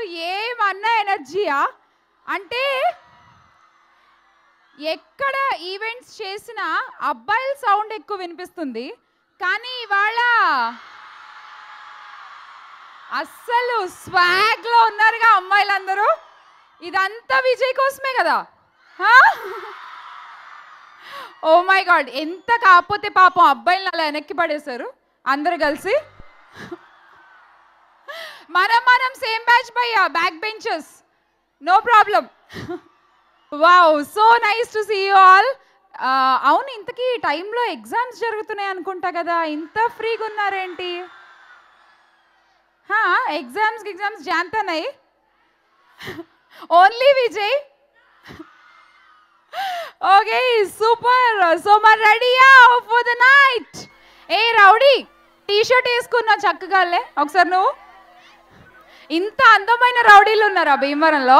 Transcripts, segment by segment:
ఏమన్నా ఎనర్జీయా అంటే ఎక్కడ ఈవెంట్స్ చేసినా అబ్బాయిల సౌండ్ ఎక్కువ వినిపిస్తుంది, కానీ ఇవాళ అస్సలు స్వాగ్లో ఉన్నారుగా అమ్మాయిలందరూ. ఇదంతా విజయ్ కోసమే కదా. ఓ మై గాడ్, ఎంత కాకపోతే పాపం అబ్బాయిలను అలా వెనక్కి పడేశారు అందరు కలిసి. మనం సేమ్ బ్యాచ్ భయ్యా, back benches, no problem. Wow, so nice to see you all. అవును, ఇంతకీ టైంలో ఎగ్జామ్స్ జరుగుతున్నాయి అనుకుంటా కదా, ఇంత ఫ్రీగా ఉన్నారేంటి? ఎగ్జామ్స్ జాన్తానై only Vijay. Okay, super. So మరి రెడీయా ఫర్ ద నైట్? ఏ రౌడీ, టీషర్ట్ వేసుకున్నావు చక్కగాలే ఒకసారి నువ్వు. ఇంత అందమైన రౌడీలు ఉన్నారా భీమవరంలో?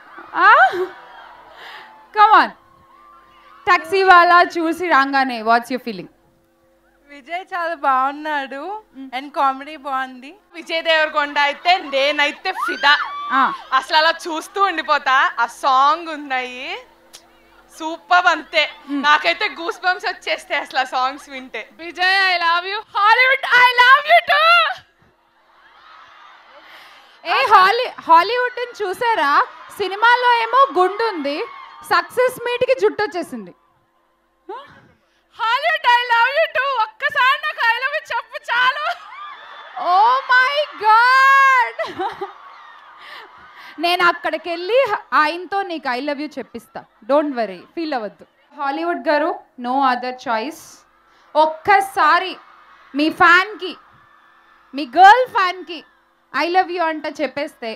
కమాన్, టాక్సీ వాళ్ళ చూసి రాగానే వాట్స్ యువర్ ఫీలింగ్? విజయ్ చాలా బాగున్నాడు అండ్ కామెడీ బాగుంది. విజయ్ దేవరకొండ అయితే నేనైతే ఫిదా, అసలు అలా చూస్తూ ఉండిపోతా. ఆ సాంగ్ ఉన్నాయి సూపర్, అంతే. నాకైతే గూస్ బంప్స్ వచ్చేస్తాయి అసలు ఆ సాంగ్స్ వింటే. Vijay I love you, Hollywood I love you too. ఏ హాలీవుడ్ చూసారా? సినిమాలో ఏమో గుండు ఉంది, సక్సెస్ మీట్కి జుట్టు వచ్చేసింది. Hollywood I love you too, ఒక్కసారి నాకు ఐ లవ్ యూ చెప్పు చాలు. ఓ మై గాడ్, నేను అక్కడికి వెళ్ళి ఆయనతో నీకు ఐ లవ్ యూ చెప్పిస్తా, డోంట్ వరీ, ఫీల్ అవ్వద్దు. హాలీవుడ్ గారు, నో అదర్ చాయిస్. ఒక్కసారి మీ ఫ్యాన్కి, మీ గర్ల్ ఫ్యాన్కి ఐ లవ్ యూ అంట చెప్పేస్తే,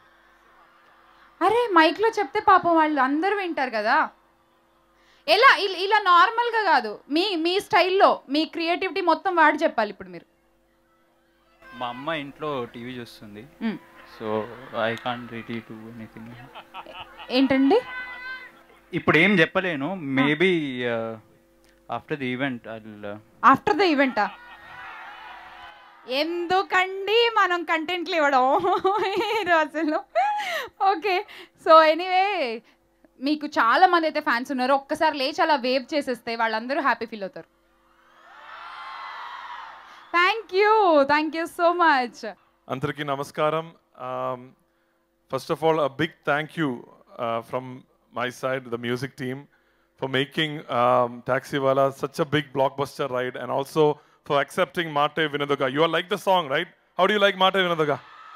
అరే మైక్లో చెప్తే పాపం వాళ్ళు అందరూ వింటారు కదా. ఎలా ఇలా నార్మల్గా కాదు, మీ స్టైల్లో మీ క్రియేటివిటీ మొత్తం వాడి చెప్పాలి ఇప్పుడు మీరు. మా అమ్మ ఇంట్లో టీవీ చూస్తుంది, so I can't ready to anything. ఏంటండి? ఇప్పుడు ఏం చెప్పలేను, maybe after the event. After the ఈవెంటా? ఎందుకండి మనం కంటెంట్లు ఇవ్వడం ఈ రోజుల్లో. ఓకే, సో ఎనీవే, మీకు చాలా మంది అయితే ఫ్యాన్స్ ఉన్నారు, ఒక్కసారి లేచి అలా వేవ్ చేసేస్తే వాళ్ళందరూ హ్యాపీ ఫీల్ అవుతారు. Thank you so much. అందరికీ నమస్కారం. First of all, a big thank you from my side, the music team, for making Taxiwala such a big blockbuster ride, and also for accepting Mate Vinodaka. You all like the song, right? How do you like Mate Vinodaka?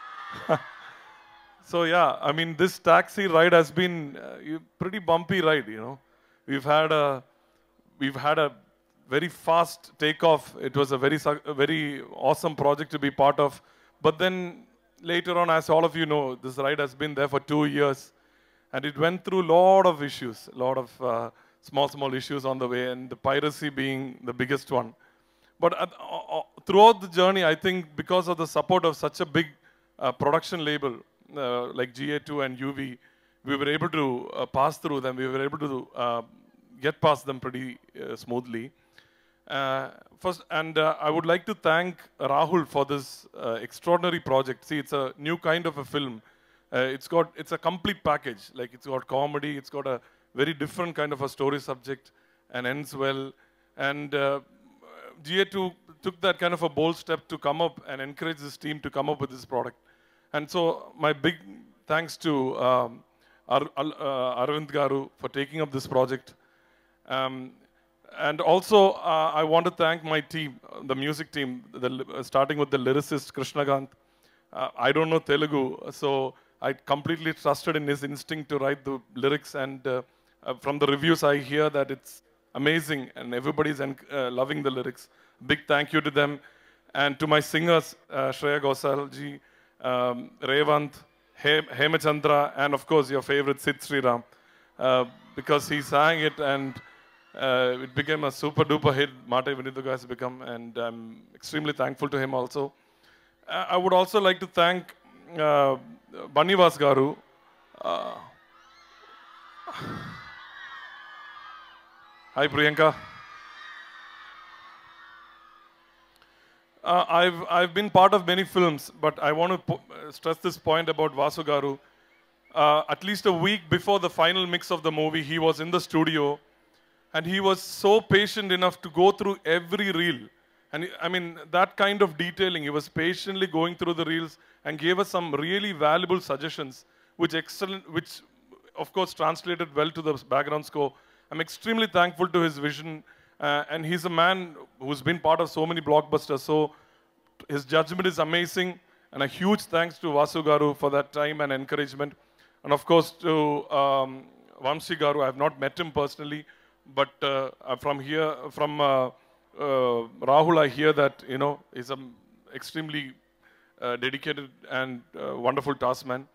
So yeah, I mean, this taxi ride has been pretty bumpy ride, you know. We've had a very fast takeoff. It was a very awesome project to be part of. But then later on, as all of you know, this ride has been there for 2 years, and it went through a lot of issues, a lot of small issues on the way, and the piracy being the biggest one. But throughout the journey, I think because of the support of such a big production label like GA2 and UV, we were able to pass through them. We were able to get past them pretty smoothly. First, and I would like to thank Rahul for this extraordinary project. See, it's a new kind of a film. It's a complete package. Like, it's got comedy, it's got a very different kind of a story subject, and ends well. And GA2 took that kind of a bold step to come up and encourage this team to come up with this product. And so my big thanks to Arvind Garu for taking up this project. And also I want to thank my team, the music team, starting with the lyricist Krishnagant. I don't know Telugu, so I completely trusted in his instinct to write the lyrics, and from the reviews I hear that it's amazing and everybody's loving the lyrics. Big thank you to them. And to my singers, Shreya Ghosal ji, Revant, Hemachandra, and of course your favorite Sid Sriram, because he sang it and it became a super duper hit. Mate Vinodaka has become, and I'm extremely thankful to him also. I would also like to thank Bannivas Garu. Hi Priyanka. I've been part of many films, but I want to stress this point about Vasu Garu. At least a week before the final mix of the movie, he was in the studio, and he was so patient enough to go through every reel. And I mean, that kind of detailing, he was patiently going through the reels and gave us some really valuable suggestions, which of course translated well to the background score. I'm extremely thankful to his vision, and he's a man who's been part of so many blockbusters, so his judgment is amazing, and a huge thanks to Vasu Garu for that time and encouragement. And of course to Vamsi Garu. I have not met him personally, but from Rahul, I hear that, you know, he's an extremely dedicated and wonderful taskman.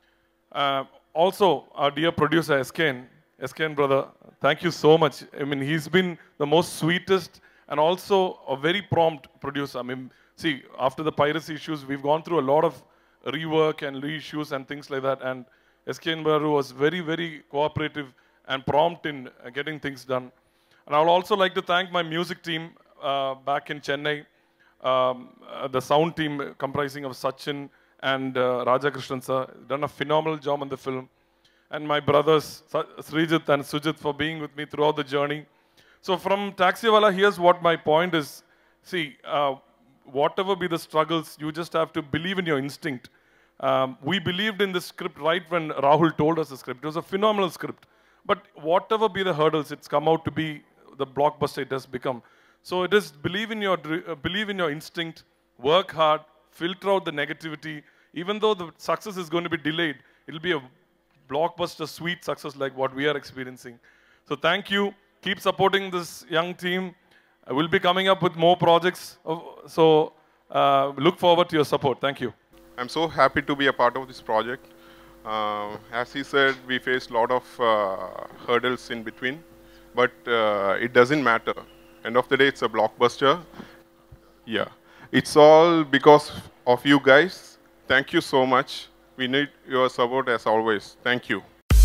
Also, our dear producer, SKN brother, thank you so much. I mean, he's been the most sweetest and also a very prompt producer. I mean, see, after the piracy issues, we've gone through a lot of rework and reissues and things like that. And SKN brother was very, very cooperative and prompt in getting things done. And I would also like to thank my music team back in Chennai, the sound team comprising of Sachin and Raja Krishnan sir, done a phenomenal job on the film. And my brothers, Srijit and Sujit, for being with me throughout the journey. So from Taxiwala, here's what my point is. See, whatever be the struggles, you just have to believe in your instinct. We believed in the script right when Rahul told us the script. It was a phenomenal script. But whatever be the hurdles, it's come out to be the blockbuster it has become. So it is believe in your instinct, work hard, filter out the negativity. Even though the success is going to be delayed, it'll be a blockbuster, sweet success like what we are experiencing. So thank you. Keep supporting this young team. We'll be coming up with more projects. So look forward to your support. Thank you. I'm so happy to be a part of this project. As he said, we faced a lot of hurdles in between, but it doesn't matter. End of the day, it's a blockbuster. Yeah. It's all because of you guys. Thank you so much. We need your support as always. Thank you.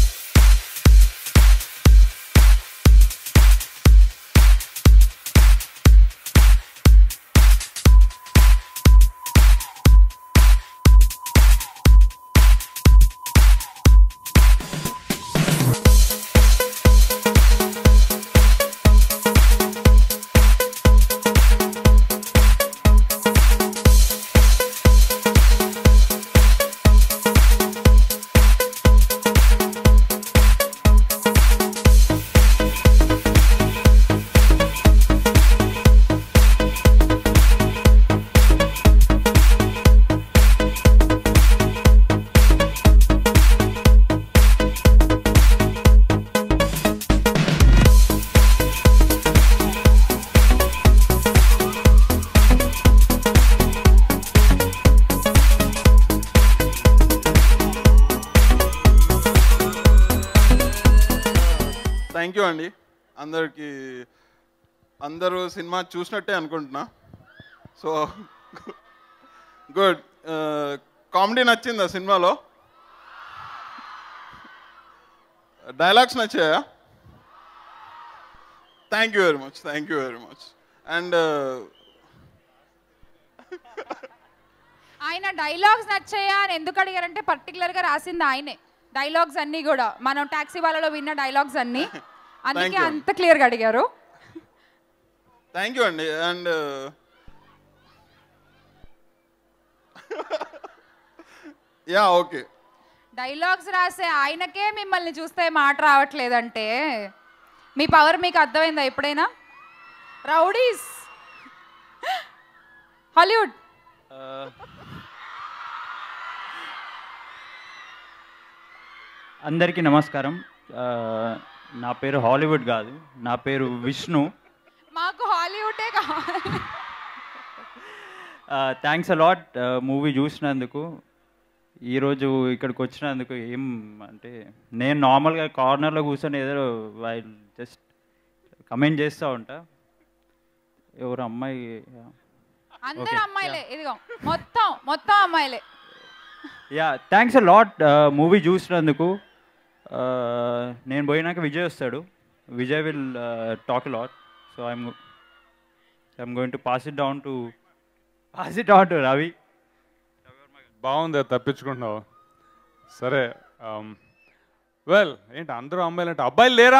Thank you అండి అందరికీ. అందరూ cinema చూసినట్టే అనుకుంటున్నా. So good. Comedy నచ్చిందా సినిమాలో? Dialogues నచ్చాయా? Thank you very much. Thank you very much. And ఆయన dialogues నచ్చాయా అని ఎందుకు అడిగారంటే పర్టికులర్గా రాసింది ఆయనే. డైలాగ్స్ అన్నీ కూడా మనం టాక్సీ వాళ్ళలో విన్న డైలాగ్స్ అన్నీ, అందుకే అంత క్లియర్గా అడిగారు. థ్యాంక్ యూ అండి. And yeah okay. డైలాగ్స్ రాసే ఆయనకే మిమ్మల్ని చూస్తే మాట రావట్లేదంటే మీ పవర్ మీకు అర్థమైందా ఎప్పుడైనా? Rowdies Hollywood. అందరికీ నమస్కారం. నా పేరు హాలీవుడ్ కాదు, నా పేరు విష్ణు. మాకు హాలీవుడే కావాలి. థ్యాంక్స్ అలాట్ మూవీ చూసినందుకు, ఈరోజు ఇక్కడికి వచ్చినందుకు. ఏం అంటే నేను నార్మల్గా కార్నర్లో కూర్చొని ఏదో జస్ట్ కమెంట్ చేస్తూ ఉంటా. ఎవరు అమ్మాయి? అందరూ అమ్మాయిలే, ఇదిగో మొత్తం అమ్మాయిలే. యా, థ్యాంక్స్ అలాట్ మూవీ చూసినందుకు. నేను పోయినాక విజయ్ వస్తాడు. Vijay will talk a lot. So I'm going to pass it down to pass it on to Ravi. బాగుంది, తప్పించుకుంటున్నావు. సరే, వెల్ ఏంటి అందరూ అమ్మాయిలు అంటే అబ్బాయిలు లేరా?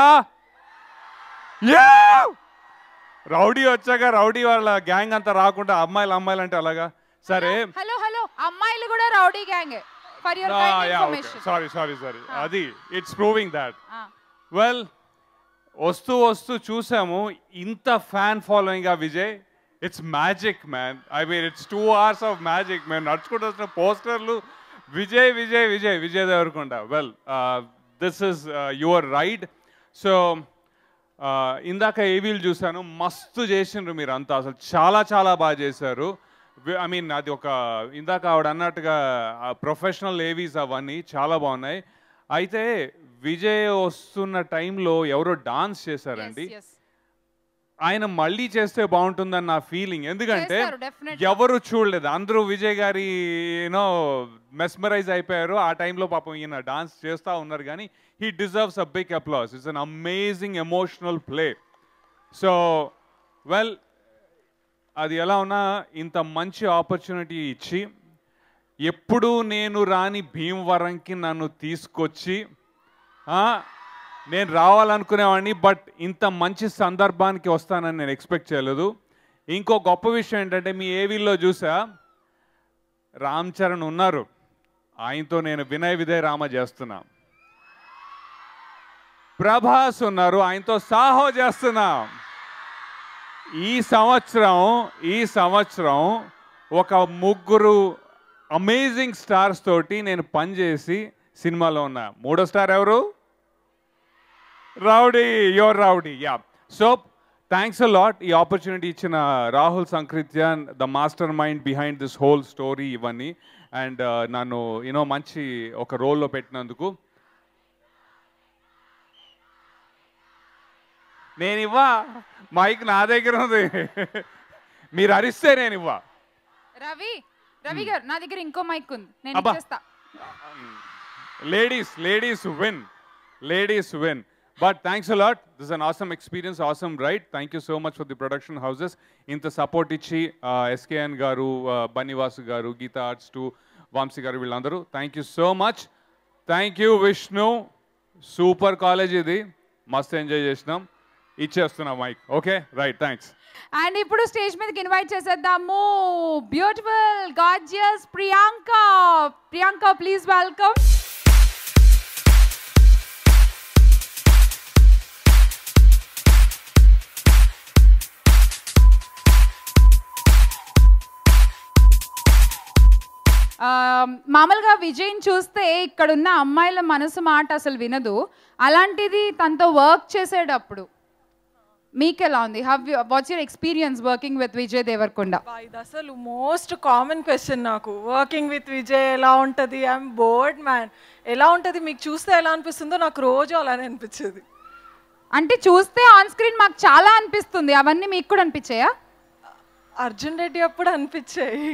రౌడీ వచ్చాక రౌడీ వాళ్ళ గ్యాంగ్ అంతా రాకుండా అమ్మాయిలు అంటే అలాగా? సరే, హలో అమ్మాయిలు కూడా రౌడీ గ్యాంగే. For your kind information. Sorry అది ఇట్స్ ప్రూవింగ్ దాట్. వెల్, వస్తూ చూసాము ఇంత ఫ్యాన్ ఫాలోయింగ్ ఆ Vijay. It's magic man. I mean it's 2 hours of magic. మేము నడుచుకుంటూ వచ్చిన పోస్టర్లు Vijay Devarakonda. Well, this is your ride. So ఇందాక ఏవీలు చూశాను, మస్తు చేసిండ్రు మీరు అంతా, అసలు చాలా బాగా చేశారు. ఐ మీన్ అది ఒక ఇందాక ఆవిడ అన్నట్టుగా ప్రొఫెషనల్ ఏవీస్ అవన్నీ చాలా బాగున్నాయి. అయితే విజయ్ వస్తున్న టైంలో ఎవరో డాన్స్ చేశారండి. ఆయన మళ్ళీ చేస్తే బాగుంటుందని నా ఫీలింగ్. ఎందుకంటే ఎవరు చూడలేదు, అందరూ విజయ్ గారి యూనో మెస్మరైజ్ అయిపోయారు. ఆ టైంలో పాపం ఈయన డాన్స్ చేస్తూ ఉన్నారు. కానీ he deserves a big applause. It's an amazing emotional play. So, well, అది ఎలా ఉన్నా ఇంత మంచి ఆపర్చునిటీ ఇచ్చి ఎప్పుడు నేను రాని భీమవరంకి నన్ను తీసుకొచ్చి నేను రావాలనుకునేవాడిని, బట్ ఇంత మంచి సందర్భానికి వస్తానని నేను ఎక్స్పెక్ట్ చేయలేదు. ఇంకో గొప్ప విషయం ఏంటంటే మీ ఏవీల్లో చూసా రామ్ చరణ్ ఉన్నారు, ఆయనతో నేను వినయ్ విధేయ రామ చేస్తున్నా. ప్రభాస్ ఉన్నారు, ఆయనతో సాహో చేస్తున్నా. ఈ సంవత్సరం ఒక 3 అమేజింగ్ స్టార్స్ తోటి నేను పనిచేసి సినిమాలో ఉన్నా. 3వ స్టార్ ఎవరు? Rowdy. Your rowdy. Yeah. So thanks a lot ఈ ఆపర్చునిటీ ఇచ్చిన Rahul Sankrityan, the master mind behind this whole story ఇవన్నీ, అండ్ నన్ను యూనో మంచి ఒక రోల్లో పెట్టినందుకు. నేను ఇవ్వా, మైక్ నా దగ్గర ఉంది, మీరు అరిస్తే నేను ఇవ్వా. రవి గారు, నా దగ్గర ఇంకో మైక్ ఉంది, నేను ఇచ్చేస్తా. Ladies win. But thanks a lot. This is an awesome experience, awesome ride. Thank you so much for the production houses. Inta support ichi SKN garu, Banivasu garu, Geeta Arts 2, Vamsi garu villandaru. Thank you so much. Thank you Vishnu. Super college idi. Mast enjoy chesnam. ఇచ్చేస్తున్నా mic. Okay, right, thanks. And ఇప్పుడు stage మీదకి invite చేసేద్దాము beautiful gorgeous Priyanka, please welcome. మామూలుగా విజయ్ని చూస్తే ఇక్కడున్న అమ్మాయిల మనసు మాట అసలు వినదు. అలాంటిది తనతో వర్క్ చేసేటప్పుడు మీకు ఎలా ఉంది? What's your experience working with Vijay Devarakonda? ఇది అసలు మోస్ట్ కామన్ క్వశ్చన్ నాకు. వర్కింగ్ విత్ విజయ్ ఎలా ఉంటుంది? I'm bored man. ఎలా ఉంటుంది? మీకు చూస్తే ఎలా అనిపిస్తుందో నాకు రోజు అలానే అనిపించేది. అంటే చూస్తే ఆన్ స్క్రీన్ మాకు చాలా అనిపిస్తుంది, అవన్నీ మీకు కూడా అనిపించాయా? అర్జున్ రెడ్డి అప్పుడు అనిపించాయి.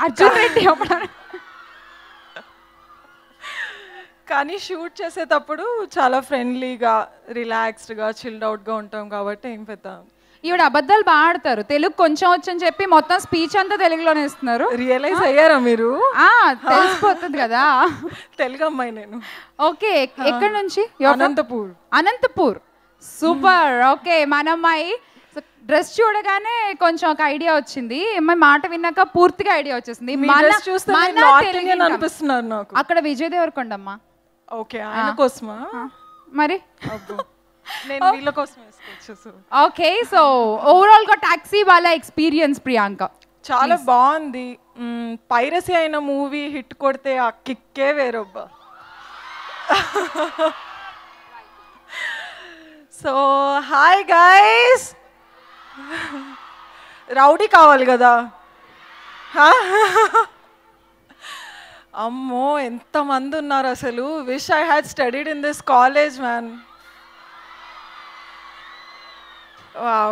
కానీ షూట్ చేసేటప్పుడు చాలా ఫ్రెండ్లీగా, రిలాక్స్డ్గా, చిల్డ్ అవుట్గా ఉంటాం కాబట్టి ఏం పెద్ద. ఈవిడ అబద్ధాలు బాగా ఆడతారు. తెలుగు కొంచెం వచ్చని చెప్పి మొత్తం స్పీచ్ అంతా తెలుగులోనే ఇస్తున్నారు. రియలైజ్ అయ్యారా మీరు? తెలిసిపోతుంది కదా. తెలుగు అమ్మాయి నేను. ఓకే, ఎక్కడి నుంచి? అనంతపూర్. సూపర్. ఓకే, మన అమ్మాయి డ్రెస్ చూడగానే కొంచెం ఒక ఐడియా వచ్చింది, అమ్మాయి మాట విన్నాక పూర్తిగా ఐడియా వచ్చేసింది. అక్కడ విజయ్ దేవరకొండ అమ్మా. ఓకే, ఆయన కోసమా? మరి నేను వీళ్ళ కోసం వేసుకోవచ్చు. ఓకే, సో ఓవరాల్ గా టాక్సీ వాళ్ళ ఎక్స్పీరియన్స్ ప్రియాంక చాలా బాగుంది. పైరసీ అయిన మూవీ హిట్ కొడితే ఆ కిక్కే వేరొబ్బా. సో హాయ్ గైస్, రౌడీ కావాలి కదా. అమ్మో ఎంతమంది ఉన్నారు అసలు. Wish I had studied in this college man. Wow,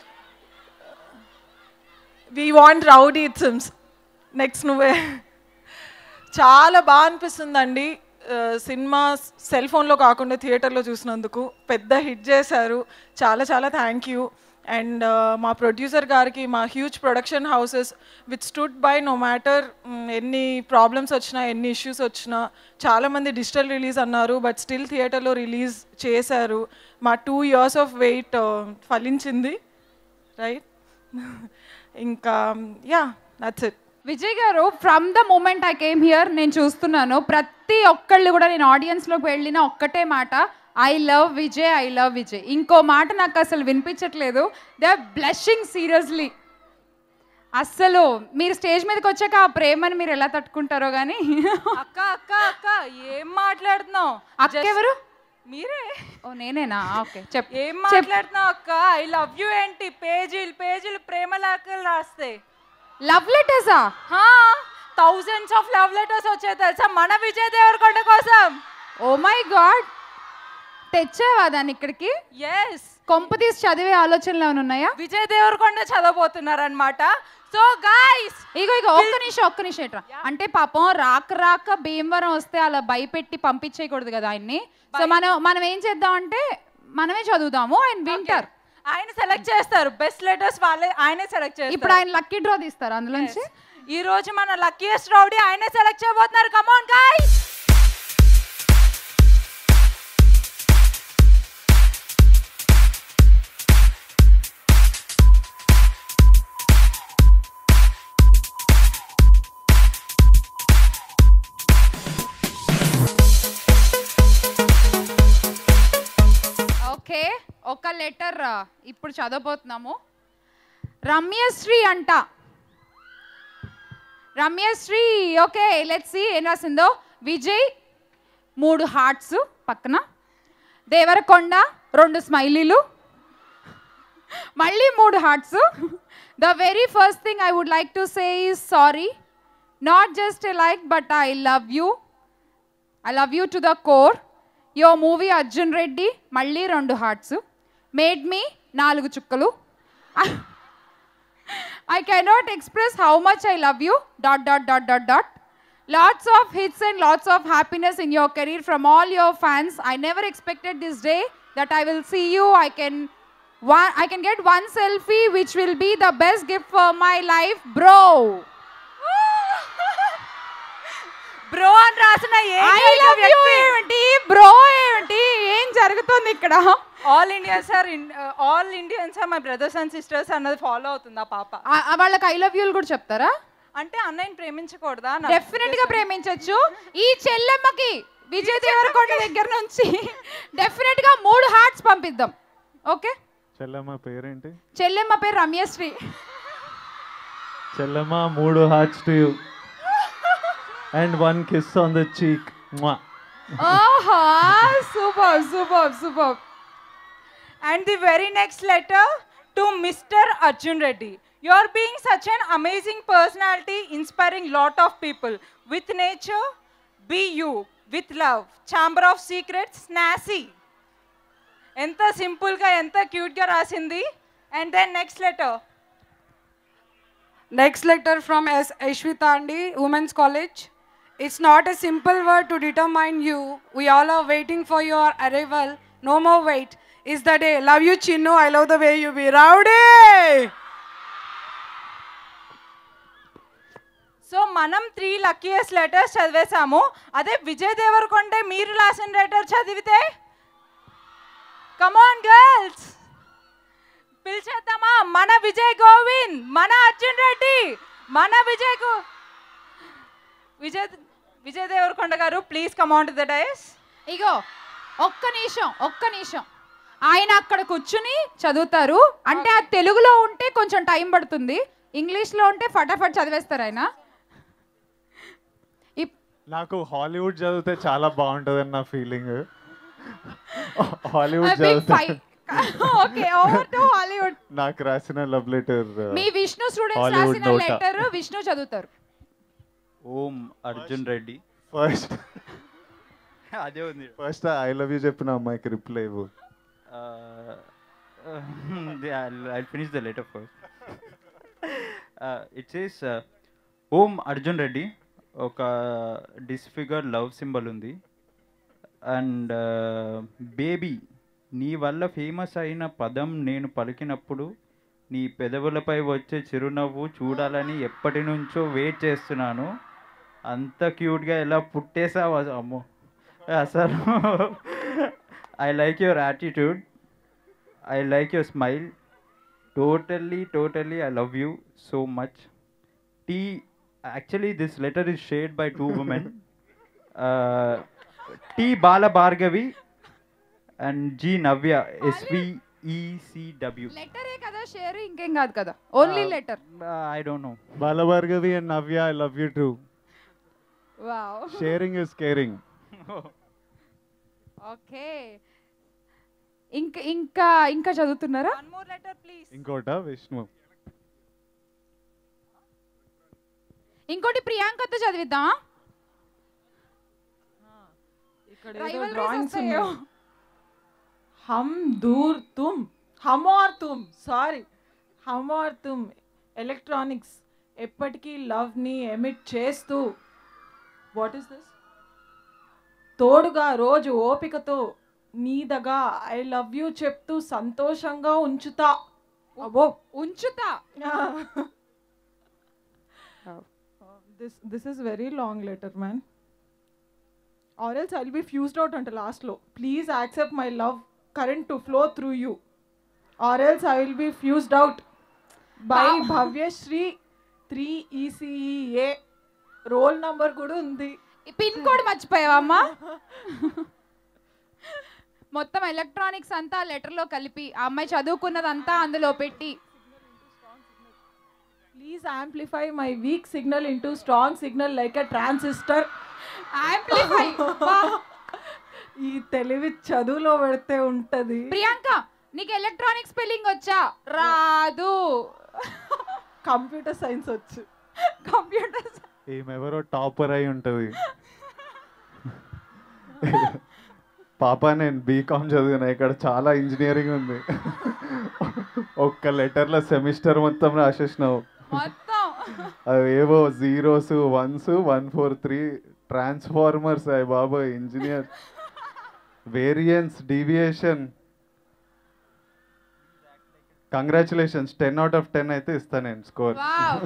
we want rowdy sims. Next నువ్వే. చాలా బాగా అనిపిస్తుందండి సినిమా సెల్ ఫోన్లో కాకుండా థియేటర్లో చూసినందుకు. పెద్ద హిట్ చేశారు. చాలా థ్యాంక్ యూ. అండ్ మా ప్రొడ్యూసర్ గారికి, మా huge production houses withstood by no matter ఎన్ని ప్రాబ్లమ్స్ వచ్చినా, ఎన్ని ఇష్యూస్ వచ్చినా. చాలామంది డిజిటల్ రిలీజ్ అన్నారు, బట్ స్టిల్ థియేటర్లో రిలీజ్ చేశారు. మా 2 years ఆఫ్ వెయిట్ ఫలించింది, రైట్? ఇంకా యా, దట్స్ ఇట్. విజయ్ గారు, from the moment I came here నేను చూస్తున్నాను, ప్రతి ఒక్కళ్ళు కూడా నేను ఆడియన్స్లోకి వెళ్ళిన ఒక్కటే మాట, I love Vijay, I love Vijay. ఇంకో మాట నాకు అసలు వినిపించట్లేదు. They are blushing seriously. అస్సలు మీరు స్టేజ్ మీదకి వచ్చాక ఆ ప్రేమని మీరు ఎలా తట్టుకుంటారో కానీ. అక్క అక్క అక్క ఏం మాట్లాడుతున్నావు? అక్క ఎవరు? మీరే. ఓ నేనేనా? ఓకే చెప్పు. ఏం మాట్లాడుతున్నావు అక్క? ఐ లవ్ యూ ఏంటి? పేజీలు పేజీలు ప్రేమ లేఖలు రాస్తే. లవ్ లెటర్సా? థౌజండ్స్ ఆఫ్ లవ్ లెటర్స్ వచ్చాయి తెలుసా మన విజయ్ దేవరకొండ కోసం. ఓ మై గాడ్, తెచ్చావా దాన్ని ఇక్కడికి? ఎస్. కొంప తీసి చదివే ఆలోచనలు ఏమైనా ఉన్నాయా? విజయ్ దేవరకొండ చదవబోతున్నారనమాట. సో గైస్, ఇగో ఒక్క నిమిషం ఎట్రా అంటే పాపం రాక భీమవరం వస్తే అలా భయపెట్టి పంపించేయకూడదు కదా ఆయన్ని. సో మనం ఏం చేద్దాం అంటే మనమే చదువుదాము, ఆయన వింటారు. ఆయన సెలెక్ట్ చేస్తారు బెస్ట్ లెటర్స్, వాళ్ళే ఆయనే సెలెక్ట్ చేస్తారు. ఇప్పుడు ఆయన లక్కీ డ్రా తీస్తారు అందులోంచి. ఈ రోజు మన లక్కీయెస్ట్ రౌడీ ఆయనే సెలెక్ట్ చేయబోతున్నారు. Come on guys. ఓకే, ఒక లెటర్ ఇప్పుడు చదవబోతున్నాము. రమ్యశ్రీ అంట. రమ్యశ్రీ, ఓకే లెట్స్ సీ ఏం రాసిందో. విజయ్ 3 హార్ట్స్ పక్కన, దేవరకొండ 2 స్మైలీలు, మళ్ళీ 3 hearts. The very first thing I would like to say is sorry, not just a like but I love you to the core. Your movie Arjun Reddy, మళ్ళీ 2 hearts. Made me 4 చుక్కలు. I cannot express how much I love you, ... Lots of hits and lots of happiness in your career from all your fans. I never expected this day that I will see you. I can get one selfie which will be the best gift for my life, bro. Bro అని రాసిన I love you ఏంటి, bro ఏంటి, ఏం జరుగుతుంది ఇక్కడ? All Indians are my brothers and sisters అన్నది follow అవుతుంది ఆ పాప. వాళ్ళకి ఐ లవ్ యూలు కూడా చెప్తారా? అంటే అన్నయ్యని ప్రేమించకూడదా? డెఫినెట్ గా ప్రేమించవచ్చు. ఈ చెల్లెమ్మకి విజయ్ దేవరకొండ దగ్గర నుంచి డెఫినెట్ గా 3 హార్ట్స్ పంపిద్దాం. ఓకే, చెల్లెమ్మ పేరేంటి? చెల్లెమ్మ పేరు రమ్యశ్రీ. చెల్లెమ్మ 3 hearts to you and 1 kiss on the cheek. ఆహా, super. And the very next letter to Mr. Arjun Reddy. You are being such an amazing personality, inspiring lot of people. With nature, be you. With love, Chamber of Secrets, Snazzy. Enta simple ga, enta cute ga rasindi. And then next letter. Next letter from S. Ashwitandi, Women's College. It's not a simple word to determine you. We all are waiting for your arrival. No more wait. Is the day. Love you, Chinnu. I love the way you be rowdy. So మనం 3 luckiest letters చదివేసాము. అదే విజయ్ దేవరకొండ మీరు రాసిన letter చదివితే, come on girls, పిలిచేద్దామా? మన విజయ్ గోవింద్, మన అర్జున్ రెడ్డి, మన విజయ్ దేవరకొండ గారు, please come on to the dais. ఇగో ఒక్క నిమిషం ఆయన అక్కడ కూర్చుని చదువుతారు. అంటే ఆ తెలుగులో ఉంటే కొంచెం టైం పడుతుంది, ఇంగ్లీష్లో ఉంటే ఫటాఫట్ చదివేస్తారు ఆయన. నాకు హాలీవుడ్ చదివితే చాలా బాగుంటుందని నా ఫీలింగ్. హాలీవుడ్ చదివితే నాకు రాసిన లవ్ లెటర్ మీ విష్ణు స్టూడెంట్స్ రాసిన లెటర్ విష్ణు చదువుతారు. ఓం అర్జున్ రెడ్డి. ఫస్ట్ అదే ఉంది. ఫస్ట్ ఐ లవ్ యూ చెప్పిన అమ్మాయికి రిప్లై ఇవ్వు. I'll finish the letter first. It says, ఓం అర్జున్ రెడ్డి, ఒక డిస్ఫిగర్ లవ్ సింబల్ ఉంది. అండ్ బేబీ నీ వల్ల ఫేమస్ అయిన పదం నేను పలికినప్పుడు నీ పెదవులపై వచ్చే చిరునవ్వు చూడాలని ఎప్పటి నుంచో వెయిట్ చేస్తున్నాను. అంత క్యూట్గా ఎలా పుట్టేసావు అమ్మో అసలు. I like your attitude, I like your smile, totally I love you so much. Actually this letter is shared by two women, T Bala Bhargavi and G Navya, SVECW. Letter ఏ కదా share, ఇంకేం కాదు కదా, only letter. I don't know. Bala Bhargavi and Navya, I love you too. Wow. Sharing is caring. Okay, ఇంకా ఇంకా చదువుతున్నారా? One more letter please. Inkota Vishnu. ఇంకోటి ప్రియాంకతో చదివిద్దామా? ఇక్కడ Rivalries డ్రాయింగ్స్ వస్తాయో. హమ్ దూర్ తుమ్, హమ్ ఆర్ తుమ్, సారీ హమ్ ఆర్ తుమ్ ఎలక్ట్రానిక్స్ ఎప్పటికీ లవ్ని ఎమిట్ చేస్తూ, వాట్ ఈస్ దిస్, తోడుగా రోజు ఓపికతో నీదగా ఐ లవ్ యూ చెప్తూ సంతోషంగా ఉంచుతా. అబ్బో ఉంచుతా. this is very long letter man, or else I'll be fused out until last low. Please accept my love current to flow through you, or else I will be fused out. By Bhavya Shri 3ECEA. Roll number కూడా ఉంది. Pin code మర్చిపోయావమ్మా? మొత్తం electronics అంతా లెటర్లో కలిపి ఆ అమ్మాయి చదువుకున్నదంతా అందులో పెట్టి, please amplify my weak signal into strong signal like a transistor. Amplify. ఈ తెలివి చదువులో పెడితే ఉంటది. ప్రియాంక నీకు ఎలక్ట్రానిక్ స్పెల్లింగ్ వచ్చా? రాదు. కంప్యూటర్ సైన్స్ వచ్చు. కంప్యూటర్ ఏమెవరో టాపర్ అయి ఉంటుంది. పాప నేను బీకామ్ చదివిన, ఇక్కడ చాలా ఇంజనీరింగ్ ఉంది. ఒక్క లెటర్లో సెమిస్టర్ మొత్తం రాసేసినావు. అవేవో 0s 1s 143 ట్రాన్స్ఫార్మర్స్ అయ్యి బాబోయ్, engineer. Variance, deviation. Congratulations, 10 out of 10 అయితే ఇస్తాను నేను score.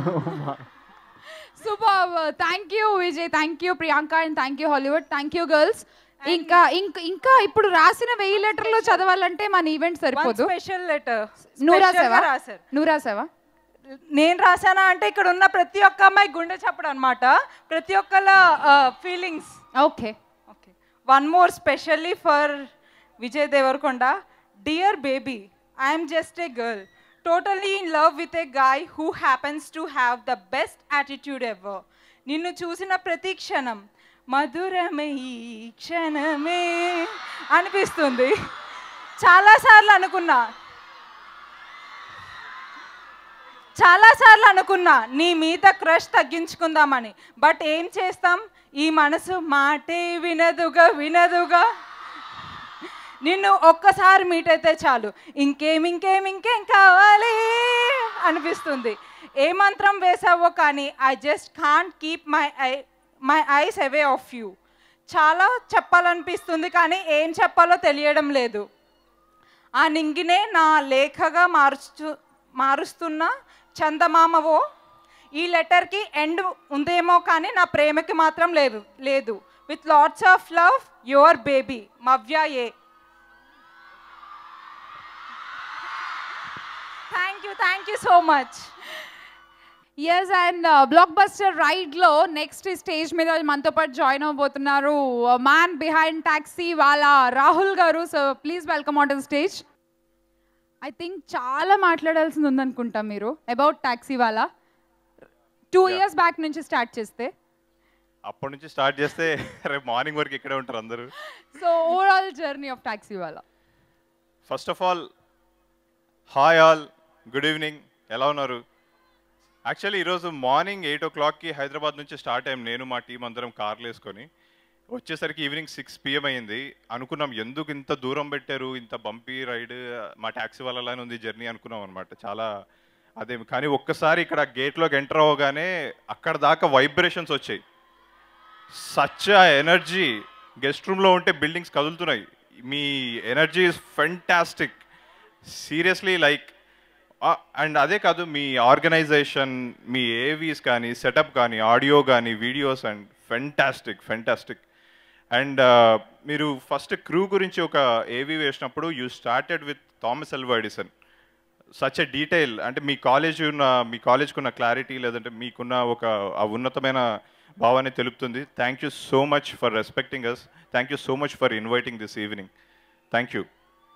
Super. Thank you Vijay, thank you Priyanka, and thank you Hollywood. Thank you girls. ఇంకా ఇప్పుడు రాసిన 1000 లెటర్లో చదవాలంటే మన ఈవెంట్ సరిపోదు. స్పెషల్ లెటర్ నువ్వు రాసావా? నేను రాసానా అంటే ఇక్కడ ఉన్న ప్రతి ఒక్క అమ్మాయి గుండె చెప్పడం అనమాట, ప్రతి ఒక్కళ్ళ feelings. Okay okay, one more specially for Vijay Devarakonda. Dear baby, I'm just a girl, totally in love with a guy who happens to have the best attitude ever. నిన్ను చూసిన ప్రతి క్షణం మధురమే ఈ క్షణమే అనిపిస్తుంది. చాలాసార్లు అనుకున్నా నీ మీద క్రష్ తగ్గించుకుందామని, బట్ ఏం చేస్తాం, ఈ మనసు మాటే వినదుగా. నిన్ను ఒక్కసారి మీట్ అయితే చాలు, ఇంకేం కావాలి అనిపిస్తుంది. ఏ మంత్రం వేసావో కానీ I just can't keep my eyes away off you. చాలా చెప్పాలనిపిస్తుంది కానీ ఏం చెప్పాలో తెలియడం లేదు. ఆ నింగినే నా లేఖగా మారుస్తున్న చందమామవో. ఈ లెటర్కి ఎండ్ ఉందేమో కానీ నా ప్రేమకి మాత్రం లేదు. With lots of love, your baby Mavya A. Thank you so much. Yes, and blockbuster రైడ్లో నెక్స్ట్ స్టేజ్ మీద మనతో పాటు జాయిన్ అవబోతున్నారు man behind Taxiwaala Rahul గారు. So please welcome on to the stage. I think చాలా మాట్లాడాల్సింది ఉందనుకుంటా మీరు about Taxiwaala. 2 years back నుంచి స్టార్ట్ చేస్తే, అప్పటి నుంచి స్టార్ట్ చేస్తే రేపు మార్నింగ్ వరకు ఇక్కడే ఉంటారు అందరూ. So overall journey of taxi Wala. First of all hi all, good evening, ఎలా ఉన్నారు? యాక్చువల్లీ ఈరోజు మార్నింగ్ 8 o'clockకి హైదరాబాద్ నుంచి స్టార్ట్ అయ్యాం, నేను మా టీం అందరం కార్లు వేసుకొని. వచ్చేసరికి ఈవినింగ్ 6 PM అయ్యింది. అనుకున్నాం ఎందుకు ఇంత దూరం పెట్టారు, ఇంత బంపీ రైడ్, మా ట్యాక్సీ వాళ్ళలానే ఉంది జర్నీ అనుకున్నాం అనమాట. చాలా అదేమి కానీ ఒక్కసారి ఇక్కడ గేట్లోకి ఎంటర్ అవ్వగానే అక్కడ దాకా వైబ్రేషన్స్ వచ్చాయి. Such energy. గెస్ట్ రూమ్లో ఉంటే బిల్డింగ్స్ కదులుతున్నాయి, మీ energy is fantastic seriously like. And అదే కాదు, మీ ఆర్గనైజేషన్, మీ ఏవీస్ కానీ, సెటప్ కానీ, ఆడియో కానీ, వీడియోస్ అండ్ ఫెంటాస్టిక్. అండ్ మీరు ఫస్ట్ క్రూ గురించి ఒక ఏవీ వేసినప్పుడు you started with Thomas Alva Edison. Such a detail, అంటే మీ కాలేజ్కి ఉన్న క్లారిటీ, లేదంటే మీకున్న ఒక ఉన్నతమైన భావాన్ని తెలుపుతుంది. Thank you so much for respecting us. Thank you so much for inviting this evening. Thank you.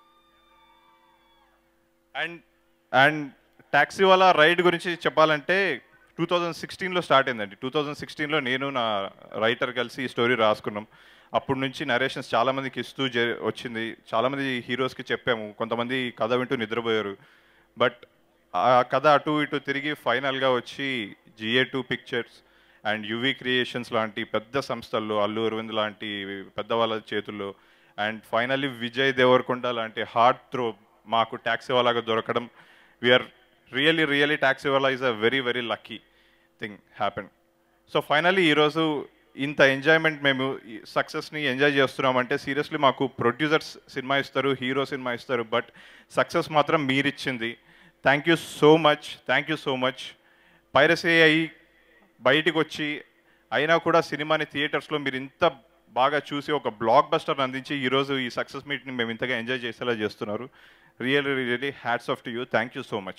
And Taxiwaala ride గురించి చెప్పాలంటే 2016లో స్టార్ట్ అయిందండి. 2016లో నేను నా రైటర్ కలిసి ఈ స్టోరీ రాసుకున్నాం. అప్పటి నుంచి నరేషన్స్ చాలామందికి ఇస్తూ వచ్చింది. చాలామంది హీరోస్కి చెప్పాము, కొంతమంది కథ వింటూ నిద్రపోయారు. బట్ ఆ కథ అటు ఇటు తిరిగి ఫైనల్గా వచ్చి GA2 pictures and UV creations లాంటి పెద్ద సంస్థల్లో, అల్లు అరవింద్ లాంటి పెద్దవాళ్ళ చేతుల్లో, అండ్ ఫైనల్లీ విజయ్ దేవరకొండ లాంటి హార్ట్ త్రో మాకు టాక్సీవాలాగా దొరకడం, we're really Taxiwaala is a very lucky thing happen. So finally ఈరోజు ఇంత ఎంజాయ్మెంట్, మేము సక్సెస్ని ఎంజాయ్ చేస్తున్నామంటే సీరియస్లీ మాకు ప్రొడ్యూసర్స్ సినిమా ఇస్తారు, హీరో సినిమా ఇస్తారు, బట్ సక్సెస్ మాత్రం మీరిచ్చింది. Thank you so much. Piracy అయ్యి బయటికి వచ్చి అయినా కూడా సినిమాని థియేటర్స్లో మీరు ఇంత బాగా చూసి ఒక బ్లాక్ బస్టర్ అందించి ఈరోజు ఈ సక్సెస్ మీట్ని మేము ఇంతగా ఎంజాయ్ చేసేలా చేస్తున్నారు. Really hats off to you. Thank you so much.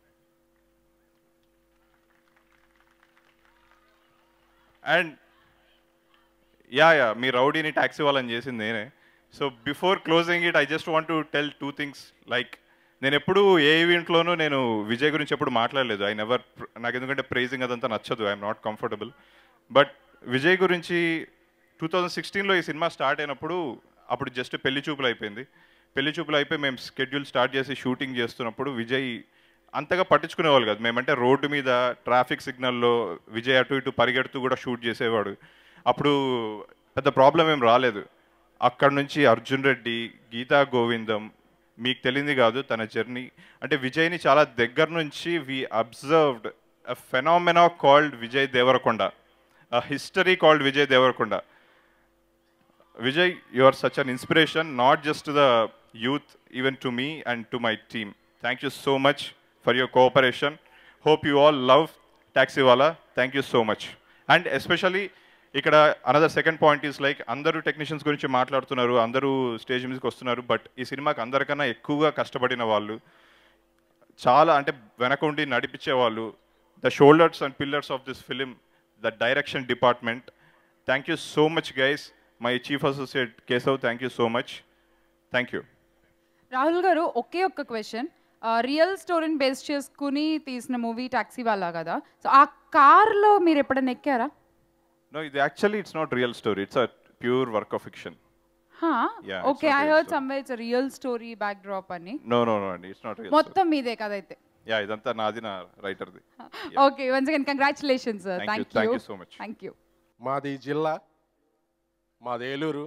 And yeah మీ రౌడీని టాక్సీ వాళ్ళని చేసింది నేనే. So before closing it I just want to tell 2 things. Like నేను ఎప్పుడు ఏ ఈవెంట్లోనూ నేను విజయ్ గురించి ఎప్పుడు మాట్లాడలేదు. నాకు ఎందుకంటే ప్రైజింగ్ అదంతా నచ్చదు, I'm not comfortable. But Vijay గురించి 2016లో ఈ సినిమా స్టార్ట్ అయినప్పుడు, అప్పుడు జస్ట్ పెళ్లి చూపులు అయిపోయి మేము స్కెడ్యూల్ స్టార్ట్ చేసి షూటింగ్ చేస్తున్నప్పుడు విజయ్ అంతగా పట్టించుకునేవాళ్ళు కాదు. మేమంటే రోడ్డు మీద ట్రాఫిక్ సిగ్నల్లో విజయ్ అటు ఇటు పరిగెడుతూ కూడా షూట్ చేసేవాడు. అప్పుడు పెద్ద ప్రాబ్లం ఏం రాలేదు. అక్కడ నుంచి అర్జున్ రెడ్డి, గీతా గోవిందం, మీకు తెలియంది కాదు తన జర్నీ. అంటే విజయ్ని చాలా దగ్గర నుంచి we observed a phenomena called Vijay Deverakonda, a history called Vijay Deverakonda. Vijay, you are such an inspiration, not just to the youth, even to me and to my team. Thank you so much for your cooperation. Hope you all love Taxiwala. Thank you so much. And especially, ఇక్కడ another second point is like అందరూ technicians గురించి మాట్లాడుతున్నారు, అందరూ stage మీదకి వస్తున్నారు. But ఈ సినిమాకి అందరికన్నా ఎక్కువగా కష్టపడిన వాళ్ళు, చాలా అంటే వెనక ఉండి నడిపించే వాళ్ళు, the shoulders and pillars of this film, the direction department. Thank you so much guys. My chief associate Keshav, thank you so much. Thank you. Rahul garu, ఒకే ఒక్క క్వశ్చన్. రియల్ స్టోరీని బేస్ చేసుకుని తీసిన మూవీ టాక్సీవాలా కదా, సో ఆ కార్లో మీరు ఎప్పుడైనా ఎక్కారా? No, it's not real story. It's a pure work of fiction. Yeah. Okay, I heard somewhere it's a real story backdrop ani. No, it's not real. Mottam meede kada aithe. Yeah, idantha naadi na writer di. Okay, once again congratulations sir. Thank you so much. Thank you. మాది జిల్లా, మాది ఏలూరు.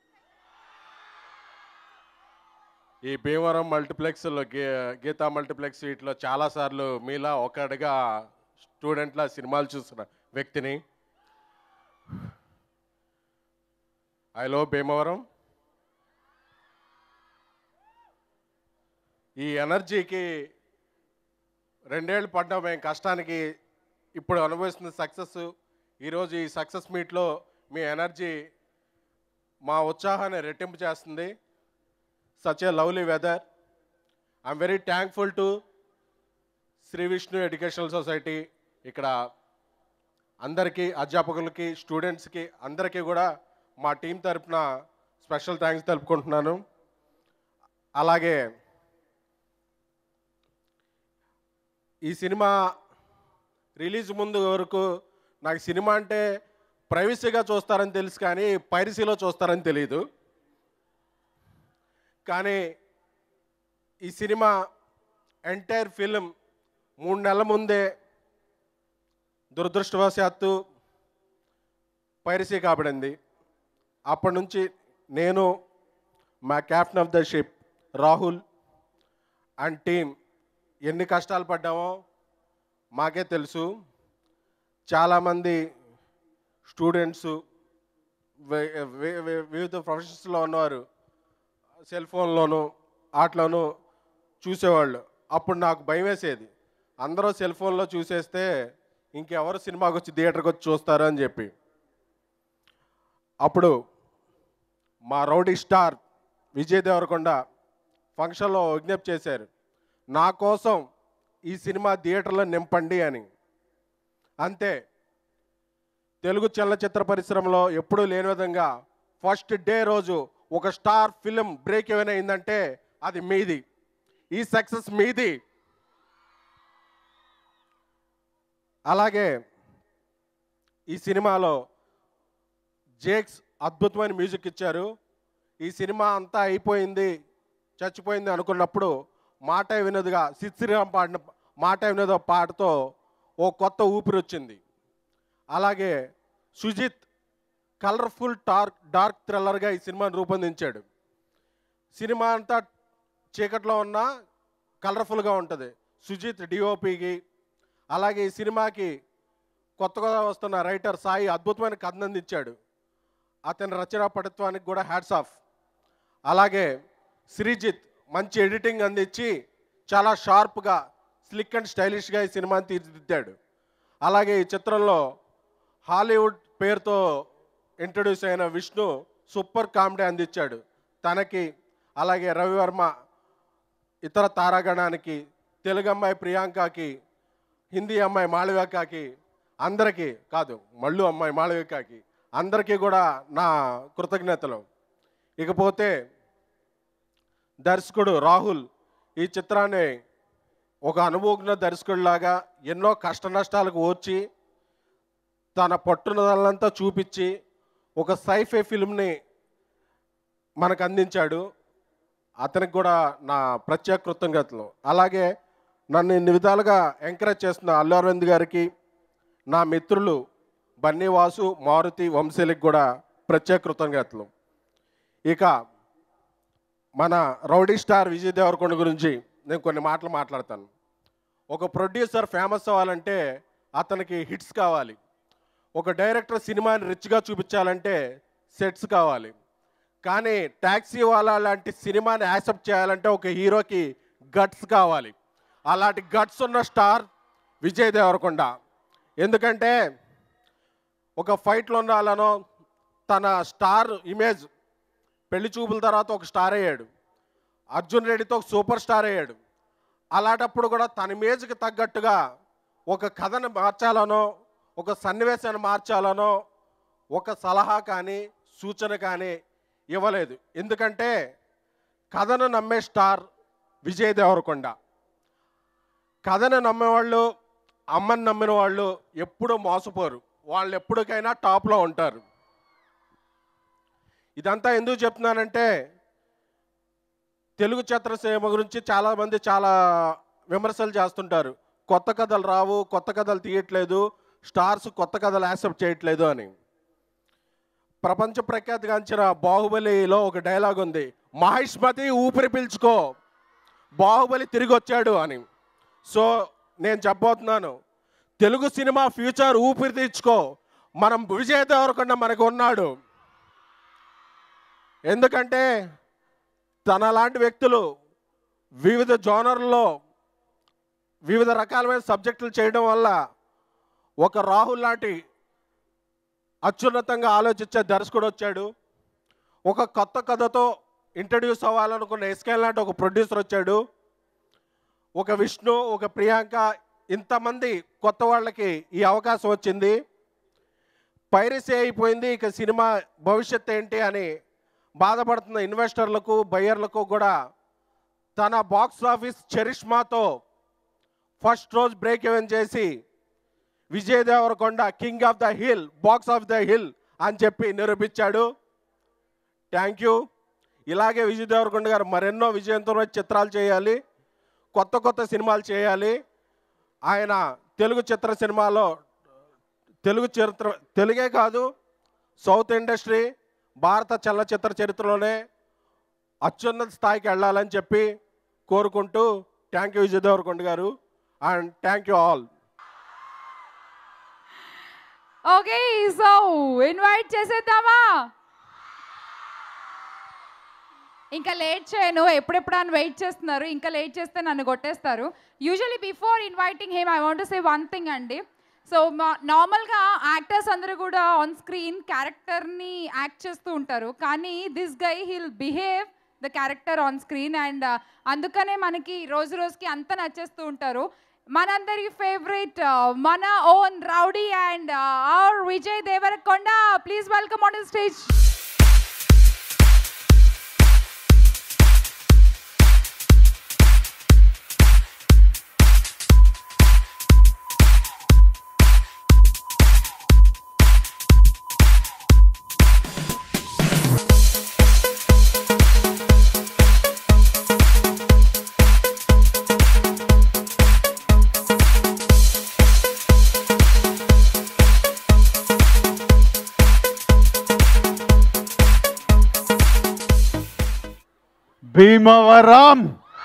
ఈ Bhimavaram మల్టీప్లెక్స్లో Gita multiplex వీటిలో చాలాసార్లు మీలా ఒకటిగా స్టూడెంట్లా సినిమాలు చూస్తున్న వ్యక్తిని. I love Bhimavaram. ఈ ఎనర్జీకి 2 ఏళ్ళు పడ్డా మేము కష్టానికి ఇప్పుడు అనుభవిస్తున్న సక్సెస్. ఈరోజు ఈ సక్సెస్ మీట్లో మీ ఎనర్జీ మా ఉత్సాహాన్ని రెట్టింపు చేస్తుంది. Such a lovely weather. I'm very thankful to Shri Vishnu educational society. ఇక్కడ అందరికీ, అధ్యాపకులకి, స్టూడెంట్స్కి అందరికీ కూడా మా టీం తరపున స్పెషల్ థ్యాంక్స్ తెలుపుకుంటున్నాను. అలాగే ఈ సినిమా రిలీజ్ ముందు వరకు నాకు సినిమా అంటే ప్రైవసీగా చూస్తారని తెలుసు, కానీ పైరసీలో చూస్తారని తెలియదు. కానీ ఈ సినిమా ఎంటైర్ ఫిలిం 3 నెలల ముందే దురదృష్టవశాత్తు పైరసీ కాబడింది. అప్పటి నుంచి నేను, మా captain of the ship Rahul and team ఎన్ని కష్టాలు పడ్డామో మాకే తెలుసు. చాలామంది స్టూడెంట్స్, వివిధ ప్రొఫెషన్స్లో ఉన్నవారు సెల్ ఫోన్లోను వాటిలోనూ చూసేవాళ్ళు. అప్పుడు నాకు భయం వేసేది, అందరూ సెల్ ఫోన్లో చూసేస్తే ఇంకెవరు సినిమాకి వచ్చి థియేటర్కి వచ్చి చూస్తారు అని చెప్పి. అప్పుడు మా రౌడీ స్టార్ విజయ్ దేవరకొండ ఫంక్షన్లో విజ్ఞప్తి చేశారు, నా కోసం ఈ సినిమా థియేటర్లో నింపండి అని. అంతే, తెలుగు చలనచిత్ర పరిశ్రమలో ఎప్పుడూ లేని విధంగా ఫస్ట్ డే రోజు ఒక స్టార్ ఫిలిం బ్రేక్ ఏమైనా అయిందంటే అది మీది. ఈ సక్సెస్ మీది. అలాగే ఈ సినిమాలో జేక్స్ అద్భుతమైన మ్యూజిక్ ఇచ్చారు. ఈ సినిమా అంతా అయిపోయింది, చచ్చిపోయింది అనుకున్నప్పుడు మాట వినోద్గా సిద్ శ్రీరామ్ పాడిన మాట వినోద పాటతో ఓ కొత్త ఊపిరి వచ్చింది. అలాగే సుజిత్ కలర్ఫుల్ డార్క్ థ్రిల్లర్గా ఈ సినిమాను రూపొందించాడు. సినిమా అంతా చీకట్లో ఉన్న కలర్ఫుల్గా ఉంటుంది సుజిత్ డిఓపికి. అలాగే ఈ సినిమాకి కొత్తగా వస్తున్న రైటర్ సాయి అద్భుతమైన కథను అందించాడు. అతని రచనా పటుత్వానికి కూడా హ్యాట్స్ ఆఫ్. అలాగే శ్రీజిత్ మంచి ఎడిటింగ్ అందించి చాలా షార్ప్గా స్లిక్ అండ్ స్టైలిష్గా ఈ సినిమాని తీర్చిదిద్దాడు. అలాగే ఈ చిత్రంలో హాలీవుడ్ పేరుతో ఇంట్రడ్యూస్ అయిన విష్ణు సూపర్ కామెడీ అందించాడు తనకి. అలాగే రవివర్మ ఇతర తారాగణానికి, తెలుగు అమ్మాయి ప్రియాంకకి, హిందీ అమ్మాయి మాళవికకి, అందరికీ కాదు మళ్ళు అమ్మాయి మాళవికకి, అందరికీ కూడా నా కృతజ్ఞతలు. ఇకపోతే దర్శకుడు రాహుల్ ఈ చిత్రాన్ని ఒక అనుభవజ్ఞ దర్శకుడిలాగా ఎన్నో కష్ట నష్టాలకు ఓర్చి తన పట్టుదలంతా చూపించి ఒక సైఫై ఫిల్మ్ని మనకు అందించాడు. అతనికి కూడా నా ప్రత్యేక కృతజ్ఞతలు. అలాగే నన్ను ఇన్ని విధాలుగా ఎంకరేజ్ చేస్తున్న అల్లు అరవింద్ గారికి, నా మిత్రులు బన్నీ వాసు, మారుతి, వంశీలకు కూడా ప్రత్యేక కృతజ్ఞతలు. ఇక మన రౌడీ స్టార్ విజయ్ దేవరకొండ గురించి నేను కొన్ని మాటలు మాట్లాడతాను. ఒక ప్రొడ్యూసర్ ఫేమస్ అవ్వాలంటే అతనికి హిట్స్ కావాలి. ఒక డైరెక్టర్ సినిమాని రిచ్గా చూపించాలంటే సెట్స్ కావాలి. కానీ ట్యాక్సీ వాలా లాంటి సినిమాని యాక్సెప్ట్ చేయాలంటే ఒక హీరోకి గట్స్ కావాలి. అలాంటి గట్స్ ఉన్న స్టార్ విజయ్ దేవరకొండ. ఎందుకంటే ఒక ఫైట్లో ఉండాలనో తన స్టార్ ఇమేజ్ పెళ్లి చూపుల తర్వాత ఒక స్టార్ అయ్యాడు. అర్జున్ రెడ్డితో ఒక సూపర్ స్టార్ అయ్యాడు. అలాంటప్పుడు కూడా తన ఇమేజ్కి తగ్గట్టుగా ఒక కథను మార్చాలనో ఒక సన్నివేశాన్ని మార్చాలనో ఒక సలహా కానీ సూచన కానీ ఇవ్వలేదు. ఎందుకంటే కథను నమ్మే స్టార్ విజయ్ దేవరకొండ. కథను నమ్మేవాళ్ళు, అమ్మని నమ్మిన వాళ్ళు ఎప్పుడూ మోసపోరు. వాళ్ళు ఎప్పటికైనా టాప్లో ఉంటారు. ఇదంతా ఎందుకు చెప్తున్నానంటే తెలుగు చిత్రసీమ గురించి చాలామంది చాలా విమర్శలు చేస్తుంటారు. కొత్త కథలు రావు, కొత్త కథలు తీయట్లేదు, స్టార్స్ కొత్త కథలు యాక్సెప్ట్ చేయట్లేదు అని. ప్రపంచ ప్రఖ్యాతిగాంచిన బాహుబలిలో ఒక డైలాగ్ ఉంది, మహిష్మతి ఊపిరి పీల్చుకో, బాహుబలి తిరిగి వచ్చాడు అని. సో నేను చెప్పబోతున్నాను, తెలుగు సినిమా ఫ్యూచర్ ఊపిరి తీర్చుకో, మనం విజయ్ దేవరకొండ మనకు ఉన్నాడు. ఎందుకంటే తన లాంటి వ్యక్తులు వివిధ జోనర్లలో వివిధ రకాలమైన సబ్జెక్టులు చేయడం వల్ల ఒక రాహుల్ లాంటి అత్యున్నతంగా ఆలోచించే దర్శకుడు వచ్చాడు. ఒక కొత్త కథతో ఇంట్రడ్యూస్ అవ్వాలనుకున్న ఎస్కేల్ లాంటి ఒక ప్రొడ్యూసర్ వచ్చాడు. ఒక విష్ణు, ఒక ప్రియాంక, ఇంతమంది కొత్త వాళ్ళకి ఈ అవకాశం వచ్చింది. పైరసీ అయిపోయింది, ఇక సినిమా భవిష్యత్తు ఏంటి అని బాధపడుతున్న ఇన్వెస్టర్లకు, బయ్యర్లకు కూడా తన బాక్స్ ఆఫీస్ చరిష్మాతో ఫస్ట్ రోజు బ్రేక్ ఈవెన్ చేసి Vijay Deverakonda king of the hill, box of the hill అని చెప్పి నిరూపించాడు. Thank you. ఇలాగే విజయ్ దేవరకొండ గారు మరెన్నో విజయవంతమైన చిత్రాలు చేయాలి, కొత్త కొత్త సినిమాలు చేయాలి. ఆయన తెలుగు చిత్ర సినిమాలో తెలుగే కాదు సౌత్ ఇండస్ట్రీ, భారత చలనచిత్ర చరిత్రలోనే అత్యున్నత స్థాయికి వెళ్ళాలని చెప్పి కోరుకుంటూ thank you Vijay Devarakonda garu and thank you all. Okay, so invite చేసేద్దామా? ఇంకా లేట్ చేయను, ఎప్పుడెప్పుడు అని వెయిట్ చేస్తున్నారు. ఇంకా లేట్ చేస్తే నన్ను కొట్టేస్తారు. Usually before inviting him I want to say one thing అండి. సో నార్మల్గా యాక్టర్స్ అందరూ కూడా ఆన్ స్క్రీన్ క్యారెక్టర్ని యాక్ట్ చేస్తూ ఉంటారు, కానీ this guy will behave the character on screen. And అందుకనే మనకి రోజు రోజుకి అంత నచ్చేస్తూ ఉంటారు. మనందరి ఫేవరెట్ మన own rowdy and our Vijay Deverakonda, please welcome on the stage. Bhimavaram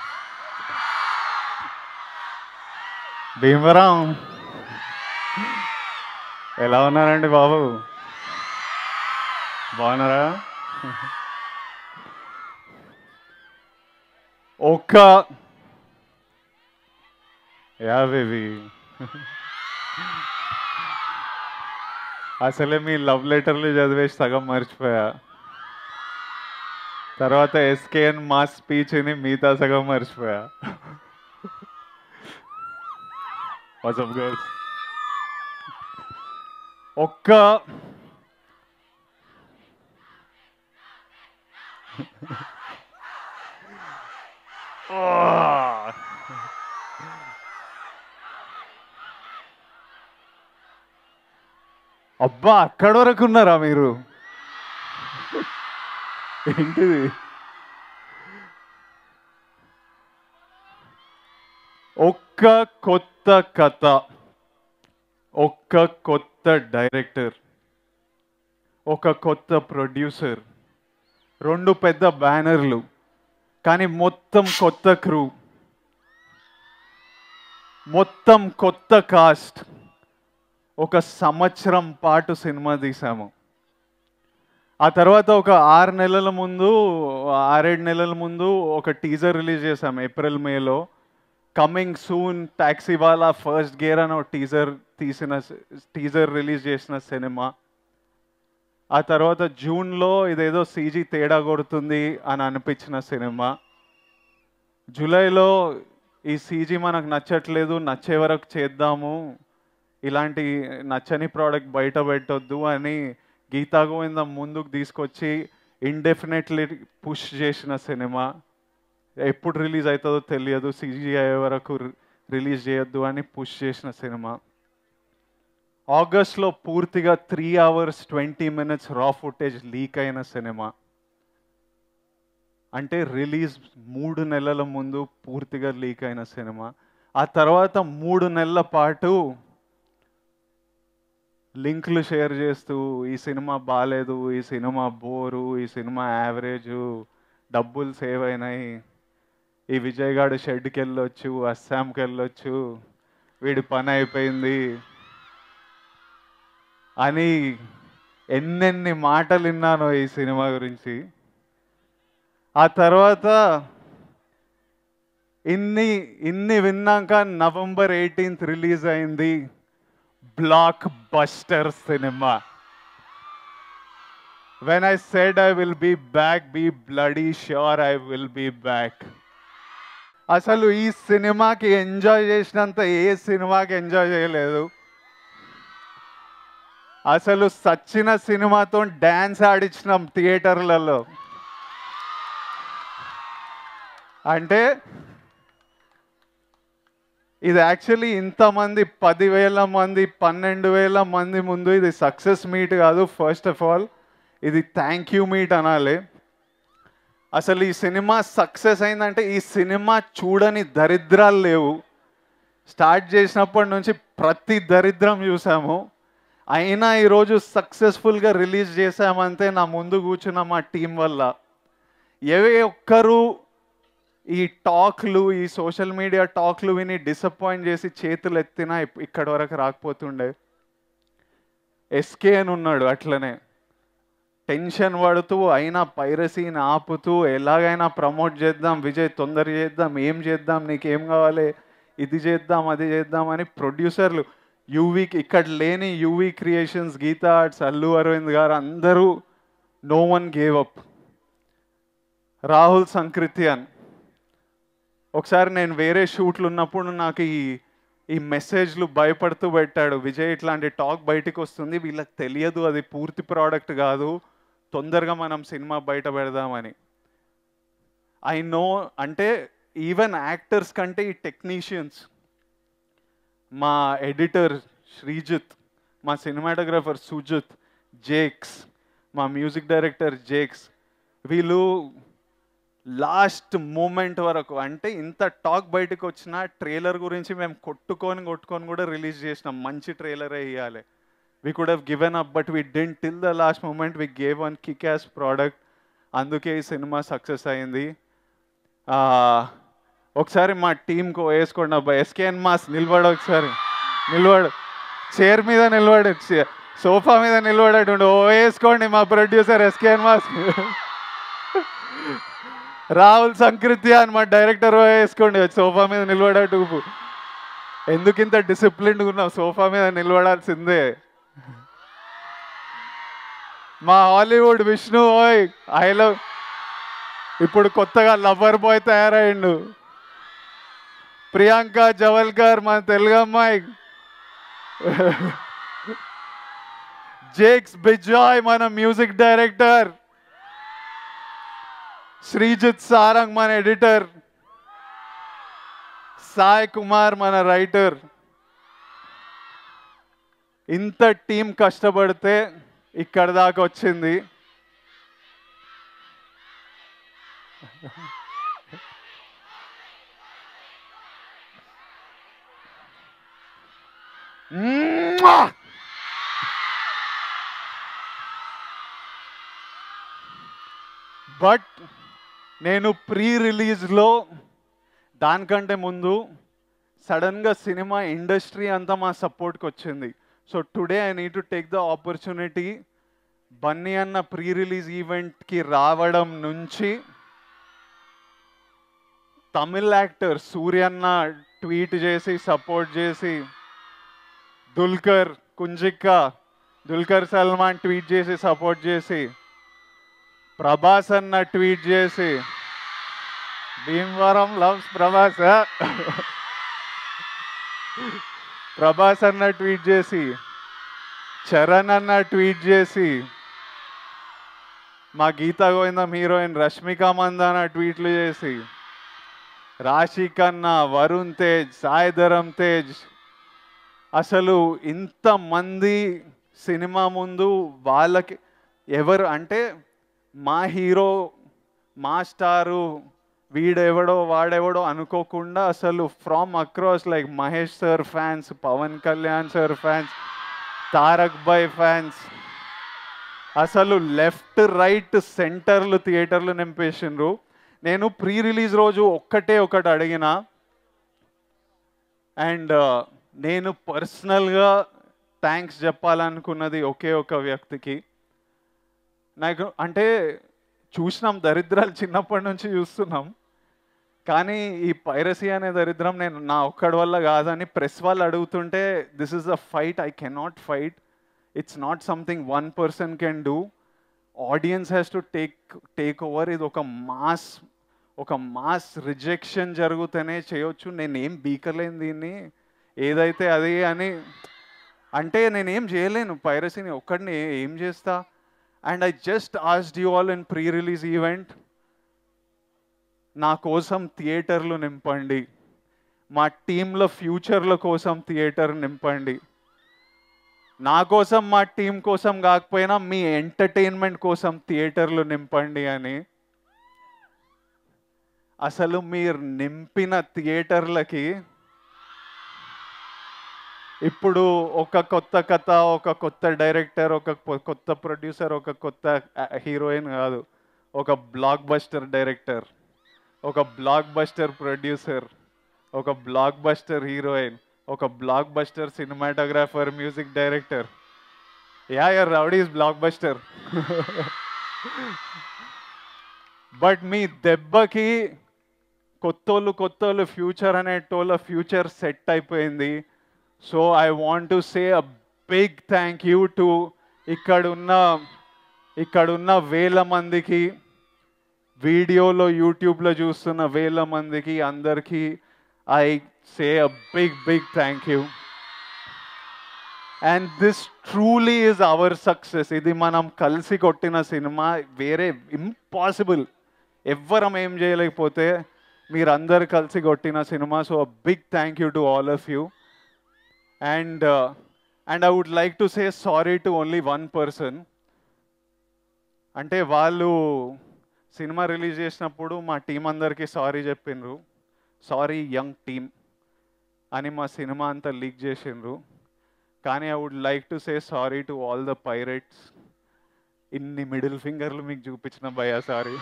Bhimavaram ఎలా ఉన్నారండి బాబు? బాగున్నారా? బేబీ అసలే మీ లవ్ లెటర్లు చదివేసి సగం మర్చిపోయా. తర్వాత ఎస్కేఎన్ మా స్పీచ్ని మిగతా సగం మర్చిపోయా. వాట్సప్ గర్ల్స్, అబ్బా అక్కడి వరకు ఉన్నారా మీరు? ఏంటిది? ఒక్క కొత్త కథ, ఒక్క కొత్త డైరెక్టర్, ఒక కొత్త ప్రొడ్యూసర్, 2 పెద్ద బ్యానర్లు, కానీ మొత్తం కొత్త క్రూ, మొత్తం కొత్త కాస్ట్. 1 సంవత్సరం పాటు సినిమా తీసాము. ఆ తర్వాత ఒక 6 నెలల ముందు 6-7 నెలల ముందు ఒక టీజర్ రిలీజ్ చేసాము ఏప్రిల్ మేలో. కమింగ్ సూన్ టాక్సీ వాలా ఫస్ట్ గేర్ అని ఒక టీజర్ రిలీజ్ చేసిన సినిమా. ఆ తర్వాత జూన్లో ఇదేదో సీజీ తేడా కొడుతుంది అని అనిపించిన సినిమా. జూలైలో ఈ సీజీ మనకు నచ్చట్లేదు, నచ్చే వరకు చేద్దాము, ఇలాంటి నచ్చని ప్రోడక్ట్ బయట పెట్టొద్దు అని గీతా గోవిందం ముందుకు తీసుకొచ్చి ఇండెఫినెట్లీ పుష్ చేసిన సినిమా. ఎప్పుడు రిలీజ్ అవుతుందో తెలియదు, సీజీ అయ్యే వరకు రిలీజ్ చేయొద్దు అని పుష్ చేసిన సినిమా. ఆగస్ట్లో పూర్తిగా 3 hours 20 minutes raw footage leak అయిన సినిమా. అంటే రిలీజ్ 3 నెలల ముందు పూర్తిగా లీక్ అయిన సినిమా. ఆ తర్వాత 3 నెలల పాటు లింక్లు షేర్ చేస్తూ ఈ సినిమా బాగాలేదు, ఈ సినిమా బోరు, ఈ సినిమా యావరేజు, డబ్బులు సేవ్ అయినాయి, ఈ విజయ్ గాడు షెడ్కి వెళ్ళొచ్చు, అస్సాంకి వెళ్ళొచ్చు, వీడి పని అయిపోయింది అని ఎన్నెన్ని మాటలు విన్నానో ఈ సినిమా గురించి. ఆ తర్వాత ఇన్ని విన్నాక నవంబర్ 18th రిలీజ్ అయింది బ్లాక్ బస్టర్ సినిమా. When I said I will be back, be bloody sure I will be back. అసలు ఈ సినిమాకి ఎంజాయ్ చేసినంత ఏ సినిమాకి ఎంజాయ్ చేయలేదు. అసలు సచ్చిన సినిమాతో డ్యాన్స్ ఆడించినాం థియేటర్లలో. అంటే ఇది యాక్చువల్లీ ఇంతమంది 10,000 మంది 12,000 మంది ముందు ఇది సక్సెస్ మీట్ కాదు. ఫస్ట్ ఆఫ్ ఆల్ ఇది థ్యాంక్ యూ మీట్ అనాలి. అసలు ఈ సినిమా సక్సెస్ అయిందంటే ఈ సినిమా చూడని దరిద్రాలు లేవు. స్టార్ట్ చేసినప్పటి నుంచి ప్రతి దరిద్రం చూసాము. అయినా ఈరోజు సక్సెస్ఫుల్గా రిలీజ్ చేసామంటే నా ముందు కూర్చున్న మా టీం వల్ల. ఏ ఒక్కరు ఈ టాక్లు, ఈ సోషల్ మీడియా టాక్లు విని డిసప్పాయింట్ చేసి చేతులు ఎత్తినా ఇక్కడి వరకు రాకపోతుండే. ఎస్కే అని ఉన్నాడు అట్లనే. టెన్షన్ పడుతూ అయినా పైరసీని ఆపుతూ ఎలాగైనా ప్రమోట్ చేద్దాం, విజయ్ తొందర చేద్దాం, ఏం చేద్దాం, నీకేం కావాలి, ఇది చేద్దాం అది చేద్దాం అని ప్రొడ్యూసర్లు యూవీకి ఇక్కడ లేని UV creations, Geetha arts, Allu Aravind garu అందరూ no one gave up. Rahul Sankrityan ఒకసారి నేను వేరే షూట్లు ఉన్నప్పుడు నాకు ఈ మెసేజ్లు భయపడుతూ పెట్టాడు, విజయ్ ఇట్లాంటి టాక్ బయటకు వస్తుంది, వీళ్ళకి తెలియదు అది పూర్తి ప్రోడక్ట్ కాదు, తొందరగా మనం సినిమా బయట పెడదామని. ఐ నో అంటే ఈవెన్ యాక్టర్స్ కంటే ఈ టెక్నీషియన్స్, మా ఎడిటర్ శ్రీజిత్, మా సినిమాటోగ్రఫర్ సుజిత్, జేక్స్, మా మ్యూజిక్ డైరెక్టర్ జేక్స్, వీళ్ళు లాస్ట్ మూమెంట్ వరకు అంటే ఇంత టాక్ బయటకు వచ్చిన ట్రైలర్ గురించి మేము కొట్టుకొని కూడా రిలీజ్ చేసినాం, మంచి ట్రైలరే ఇవ్వాలి. We could have given up, but we didn't till the last moment. We gave one kick-ass product. అందుకే ఈ సినిమా సక్సెస్ అయింది. ఒకసారి మా టీంకు వేసుకోండి అబ్బా, ఎస్కేఎన్ మాస్ నిలబడు, ఒకసారి నిలబడు, చైర్ మీద నిలబడు, సోఫా మీద నిలబడేటుండు, ఓ వేసుకోండి మా producer SKN mass. Rahul Sankrityan మా డైరెక్టర్ వేసుకోండి, సోఫా మీద నిలబడేటు. ఎందుకు ఇంత డిసిప్లిన్గా ఉన్నావు, సోఫా మీద నిలబడాల్సిందే. మా హాలీవుడ్ విష్ణు ఓయ్ ఐ లవ్, ఇప్పుడు కొత్తగా లవర్ బాయ్ తయారయ్యిండు. ప్రియాంక జవల్కర్ మన తెలుగు అమ్మాయి. జేక్స్ బిజాయ్ మన మ్యూజిక్ డైరెక్టర్. శ్రీజిత్ సారంగ్ మన ఎడిటర్. సాయి కుమార్ మన రైటర్. ఇంత టీం కష్టపడితే ఇక్కడ దాకా వచ్చింది. బట్ నేను ప్రీ రిలీజ్లో దానికంటే ముందు సడన్గా సినిమా ఇండస్ట్రీ అంతా మా సపోర్ట్కి వచ్చింది. So today I need to take the opportunity. Bunny అన్న ప్రీ రిలీజ్ ఈవెంట్కి రావడం నుంచి తమిళ్ యాక్టర్ సూర్యన్న ట్వీట్ చేసి సపోర్ట్ చేసి, దుల్కర్ సల్మాన్ ట్వీట్ చేసి సపోర్ట్ చేసి, ప్రభాస్ అన్న ట్వీట్ చేసి, భీమవరం లవ్స్ ప్రభాస్, ప్రభాస్ అన్న ట్వీట్ చేసి, చరణ్ అన్న ట్వీట్ చేసి, మా గీతా గోవిందం హీరోయిన్ రష్మిక మందాన ట్వీట్లు చేసి, రాశి ఖన్నా, వరుణ్ తేజ్, సాయిధరం తేజ్, అసలు ఇంతమంది సినిమా ముందు వాళ్ళకి ఎవరు అంటే మా హీరో, మా స్టారు, వీడెవడో వాడెవడో అనుకోకుండా అసలు from across like Mahesh sir fans, Pawan Kalyan sir fans, Tarak bhai fans, అసలు లెఫ్ట్ రైట్ సెంటర్లు థియేటర్లు నింపేసిండ్రు. నేను ప్రీ రిలీజ్ రోజు ఒకటి అడిగిన, అండ్ నేను పర్సనల్గా థ్యాంక్స్ చెప్పాలనుకున్నది ఒకే ఒక వ్యక్తికి. నాకు అంటే చూసినాం దరిద్రాలు చిన్నప్పటి నుంచి చూస్తున్నాం, కానీ ఈ పైరసీ అనే దరిద్రం నేను నా ఒక్కడి వల్ల కాదని ప్రెస్ వాళ్ళు అడుగుతుంటే, this is a fight I cannot fight. It's not something one person can do. Audiences has to take over. ఇది ఒక మాస్ రిజెక్షన్ జరుగుతూనే చేయొచ్చు. నేనేం బీకలేను దీన్ని, ఏదైతే అది అని అంటే నేనేం చేయలేను. పైరసీని ఒక్కడిని ఏం చేస్తా? And I just asked you all in pre release event, నా కోసం థియేటర్లు నింపండి, మా టీంల ఫ్యూచర్ల కోసం థియేటర్ నింపండి, నా కోసం మా టీం కోసం కాకపోయినా మీ ఎంటర్టైన్మెంట్ కోసం థియేటర్లు నింపండి అని. అసలు మీరు నింపిన థియేటర్లకి ఇప్పుడు ఒక కొత్త కథ, ఒక కొత్త డైరెక్టర్, ఒక కొత్త ప్రొడ్యూసర్, ఒక కొత్త హీరోయిన్ కాదు, ఒక బ్లాక్ బస్టర్ డైరెక్టర్, ఒక బ్లాక్ బస్టర్ ప్రొడ్యూసర్, ఒక బ్లాక్ బస్టర్ హీరోయిన్, ఒక blockbuster cinematographer, music director, yeah your rowdy is blockbuster. But మీ దెబ్బకి కొత్తోళ్ళు ఫ్యూచర్ అనేటోళ్ళ ఫ్యూచర్ సెట్ అయిపోయింది. So I want to say a big thank you to ఇక్కడున్న వేల మందికి, వీడియోలో యూట్యూబ్లో చూస్తున్న వేల మందికి అందరికీ I say a big thank you. And this truly is our success. ఇది మనం కలిసి కొట్టిన సినిమా, వేరే ఇంపాసిబుల్, ఎవ్వరం ఏం చేయలేకపోతే మీరందరు కలిసి కొట్టిన సినిమా. So big thank you to all of you. And I would like to say sorry to only one person. అంటే వాళ్ళు సినిమా రిలీజ్ చేసినప్పుడు మా టీం అందరికీ సారీ చెప్పిండ్రు, సారీ యంగ్ టీమ్ అని మా సినిమా అంతా లీక్ చేసిండ్రు. కానీ I would like to say sorry to all the pirates. ఇన్ని మిడిల్ ఫింగర్లు మీకు చూపించిన భయ్యా, సారీ.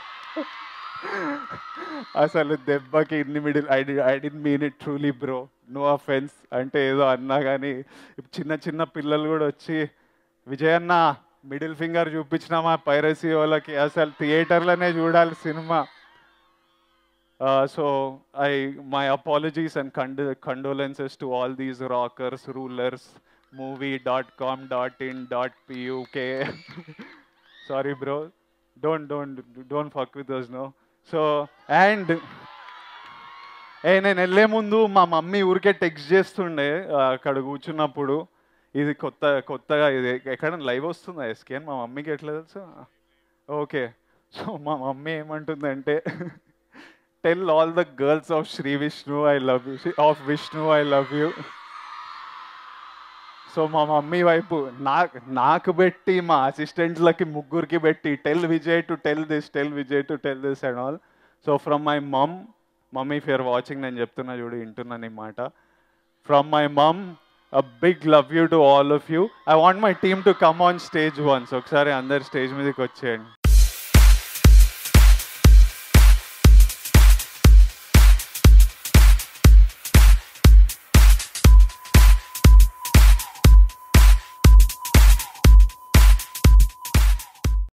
అసలు దెబ్బకి ఇన్ని middle, I don't mean it truly bro, no offence. అంటే ఏదో అన్నా కానీ చిన్న పిల్లలు కూడా వచ్చి విజయ్ అన్న మిడిల్ ఫింగర్ చూపించిన మా పైరసీ వాళ్ళకి, అసలు థియేటర్లోనే చూడాలి సినిమా. So my apologies and condolences to all these rockers, rulers, movie.com.in.puk. Sorry bro, don't fuck with us, no. So and నేను వెళ్ళే ముందు మా మమ్మీ ఊరికే టెక్స్ట్ చేస్తుండే అక్కడ కూర్చున్నప్పుడు, ఇది కొత్తగా ఇది ఎక్కడ లైవ్ వస్తుందా ఎస్కే అని మా మమ్మీకి ఎట్లా తెలుసు. ఓకే, సో మా మమ్మీ ఏమంటుందంటే, tell all the girls of Sri Vishnu I love you, of Vishnu I love you. So మా మమ్మీ వైపు నాకు పెట్టి, మా అసిస్టెంట్లకి ముగ్గురికి పెట్టి, tell Vijay to tell this and all. So from my mummy if you're watching, నేను చెప్తున్నా చూడు, వింటున్నా నీ మాట. From my mom a big love you to all of you. I want my team to come on stage once. ఒకసారి అందరు stage మీదకి వచ్చేయండి.